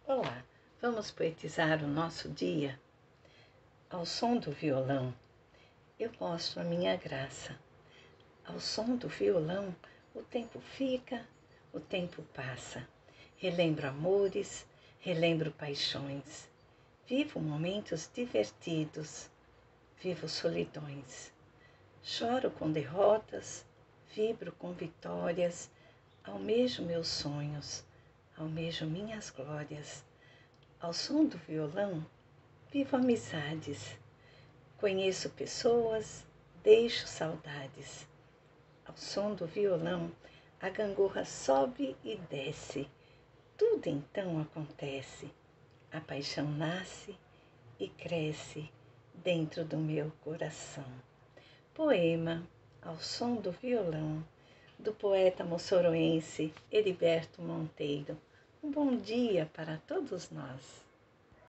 Olá, vamos poetizar o nosso dia? Ao som do violão, eu mostro a minha graça. Ao som do violão, o tempo fica, o tempo passa. Relembro amores, relembro paixões. Vivo momentos divertidos, vivo solidões. Choro com derrotas, vibro com vitórias. Almejo meus sonhos, almejo minhas glórias. Ao som do violão, vivo amizades. Conheço pessoas, deixo saudades. Ao som do violão, a gangorra sobe e desce. Tudo então acontece. A paixão nasce e cresce dentro do meu coração. Poema Ao som do violão, do poeta moçoroense Heriberto Monteiro. Um bom dia para todos nós.